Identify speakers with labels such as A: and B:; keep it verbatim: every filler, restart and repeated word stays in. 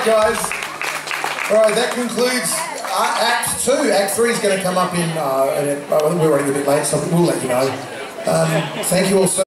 A: right, guys. All right, that concludes uh, Act Two. Act Three is going to come up in. Uh, and it, uh, we're running a bit late, so we'll let you know. Um, thank you all so.